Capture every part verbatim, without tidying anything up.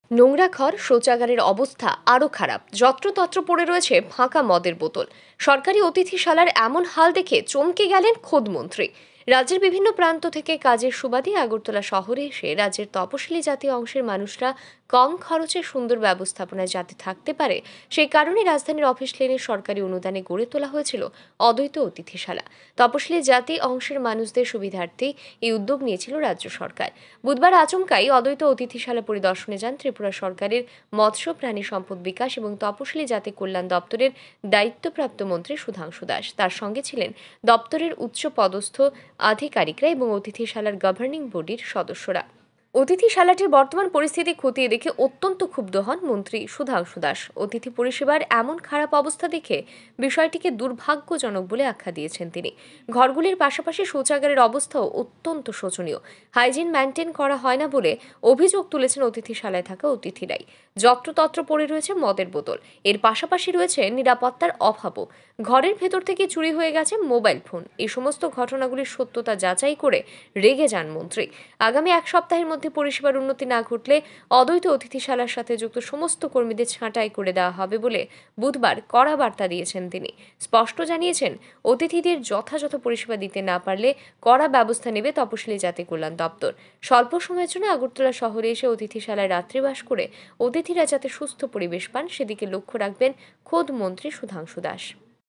নোংরা ঘর, শৌচাগারের অবস্থা আরও খারাপ। যত্রতত্র পড়ে রয়েছে ফাঁকা মদের বোতল। সরকারি অতিথিশালার এমন হাল দেখে চমকে গেলেন খোদ মন্ত্রী। রাজ্যের বিভিন্ন প্রান্ত থেকে কাজের সুবাদে আগরতলা শহরে এসে রাজ্যের তপশিলি জাতি অংশের মানুষরা কম খরচে সুন্দর ব্যবস্থাপনায় যাতে থাকতে পারে, সেই কারণে রাজধানীর অফিস লেনে সরকারি অনুদানে গড়ে তোলা হয়েছিল অদ্বৈত অতিথিশালা। তপশিলি জাতি অংশের মানুষদের সুবিধার্থে এই উদ্যোগ নিয়েছিল রাজ্য সরকার। বুধবার আচমকাই অদ্বৈত অতিথিশালা পরিদর্শনে যান ত্রিপুরা সরকারের মৎস্য, প্রাণী সম্পদ বিকাশ এবং তপশিলি জাতি কল্যাণ দপ্তরের দায়িত্বপ্রাপ্ত মন্ত্রী সুধাংশু দাস। তার সঙ্গে ছিলেন দপ্তরের উচ্চ পদস্থ আধিকারিকরা এবং অতিথিশালার গভর্নিং বডির সদস্যরা। অতিথিশালাটির বর্তমান পরিস্থিতি খতিয়ে দেখে অত্যন্ত ক্ষুব্ধ হন মন্ত্রী সুধাংশু দাস। অতিথি পরিষেবার এমন খারাপ অবস্থা দেখে বিষয়টিকে দুর্ভাগ্যজনক বলে আখ্যা দিয়েছেন তিনি। ঘরগুলির পাশাপাশি শৌচাগারের অবস্থাও অত্যন্ত শোচনীয়। হাইজিন মেনটেন করা হয় না বলে অভিযোগ তুলেছেন অতিথিশালায় থাকা অতিথিরাই। যত্রতত্র পড়ে রয়েছে মদের বোতল, এর পাশাপাশি রয়েছে নিরাপত্তার অভাবও। ঘরের ভেতর থেকে চুরি হয়ে গেছে মোবাইল ফোন। এই সমস্ত ঘটনাগুলির সত্যতা যাচাই করে রেগে যান মন্ত্রী। আগামী এক সপ্তাহের মধ্যে পরিষেবার উন্নতি না ঘটলে অদ্বৈত অতিথিশালার সাথে যুক্ত সমস্ত কর্মীদের ছাঁটাই করে দেওয়া হবে বলে বুধবার কড়া বার্তা দিয়েছেন তিনি। স্পষ্ট জানিয়েছেন, অতিথিদের যথাযথ পরিষেবা দিতে না পারলে কড়া ব্যবস্থা নেবে তপশিলি জাতি কল্যাণ দপ্তর। স্বল্প সময়ের জন্য আগরতলা শহরে এসে অতিথিশালায় রাত্রিবাস করে অতিথিরা যাতে সুস্থ পরিবেশ পান সেদিকে লক্ষ্য রাখবেন খোদ মন্ত্রী সুধাংশু দাস।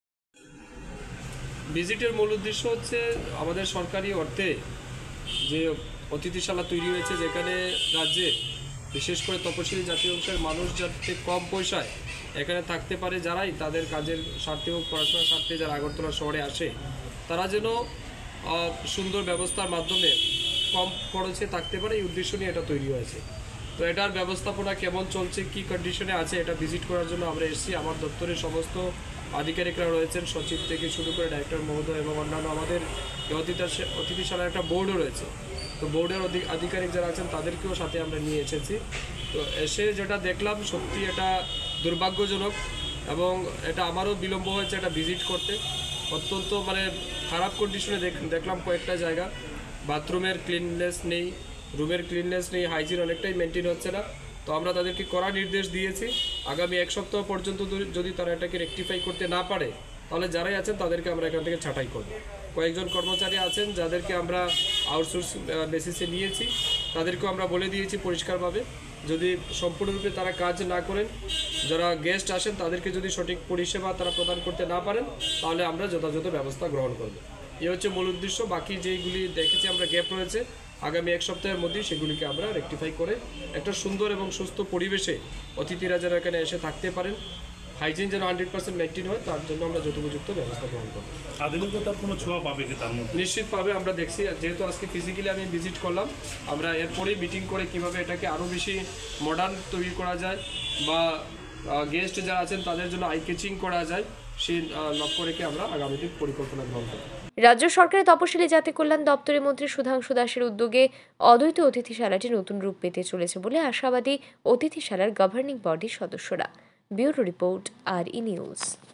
ভিজিটের মূল উদ্দেশ্য হচ্ছে আমাদের সরকারি অর্থে যে অতিথিশালা তৈরি হয়েছে, যেখানে রাজ্যে বিশেষ করে তপশিলি জাতীয় অংশের মানুষ যাতে কম পয়সায় এখানে থাকতে পারে, যারাই তাদের কাজের স্বার্থে হোক পড়াশোনার স্বার্থে যারা আগরতলা শহরে আসে, তারা যেন সুন্দর ব্যবস্থার মাধ্যমে কম খরচে থাকতে পারে, এই উদ্দেশ্য নিয়ে এটা তৈরি হয়েছে। তো এটার ব্যবস্থাপনা কেমন চলছে, কি কন্ডিশনে আছে, এটা ভিজিট করার জন্য আমরা এসেছি। আমার দপ্তরের সমস্ত আধিকারিকরা রয়েছেন, সচিব থেকে শুরু করে ডাইরেক্টর মহোদয় এবং অন্যান্য আমাদের অতিথিশালার একটা বোর্ডও রয়েছে। তো বোর্ডের আধিকারিক যারা আছেন তাদেরকেও সাথে আমরা নিয়ে এসেছি। তো এসে যেটা দেখলাম সত্যি এটা দুর্ভাগ্যজনক, এবং এটা আমারও বিলম্ব হয়েছে এটা ভিজিট করতে। অত্যন্ত মানে খারাপ কন্ডিশনে দেখলাম কয়েকটা জায়গা। বাথরুমের ক্লিননেস নেই, রুমের ক্লিননেস নেই, হাইজিন অনেকটাই মেনটেন হচ্ছে না। তো আমরা তাদেরকে কড়া নির্দেশ দিয়েছি, আগামী এক সপ্তাহ পর্যন্ত যদি তারা এটাকে রেকটিফাই করতে না পারে, তাহলে যারাই আছেন তাদেরকে আমরা এখান থেকে ছাঁটাই করব। কয়েকজন কর্মচারী আছেন যাদেরকে আমরা আউটসোর্স বেসিসে নিয়েছি, তাদেরকেও আমরা বলে দিয়েছি পরিষ্কারভাবে, যদি সম্পূর্ণরূপে তারা কাজ না করেন, যারা গেস্ট আসেন তাদেরকে যদি সঠিক পরিষেবা তারা প্রদান করতে না পারেন, তাহলে আমরা যথাযথ ব্যবস্থা গ্রহণ করব। এ হচ্ছে মূল উদ্দেশ্য। বাকি যেগুলি দেখেছি আমরা গ্যাপ রয়েছে, আগামী এক সপ্তাহের মধ্যেই সেগুলিকে আমরা রেকটিফাই করে একটা সুন্দর এবং সুস্থ পরিবেশে অতিথিরা যেন এখানে এসে থাকতে পারেন, হাইজিন যেন হান্ড্রেড পার্সেন্ট মেনটেন হয়, তার জন্য আমরা যথোপযুক্ত ব্যবস্থা গ্রহণ করব। আধুনিকতার কোনো ছোঁয়া পাবে কি তার মধ্যে? নিশ্চিত পাবে। আমরা দেখছি, যেহেতু আজকে ফিজিক্যালি আমি ভিজিট করলাম, আমরা এরপরেই মিটিং করে কীভাবে এটাকে আরও বেশি মডার্ন তৈরি করা যায় বা গেস্ট যারা আছেন তাদের জন্য আই ক্যাচিং করা যায়, সেই লক্ষ্য রেখে আমরা আগামীতে পরিকল্পনা গ্রহণ করব। রাজ্য সরকারের তপশিলি জাতি কল্যাণ দপ্তরের মন্ত্রী সুধাংশু দাসের উদ্যোগে অদ্বৈত অতিথিশালাটি নতুন রূপ পেতে চলেছে বলে আশাবাদী অতিথিশালার গভর্নিং বডির সদস্যরা। ব্যুরো রিপোর্ট, আর ই নিউজ।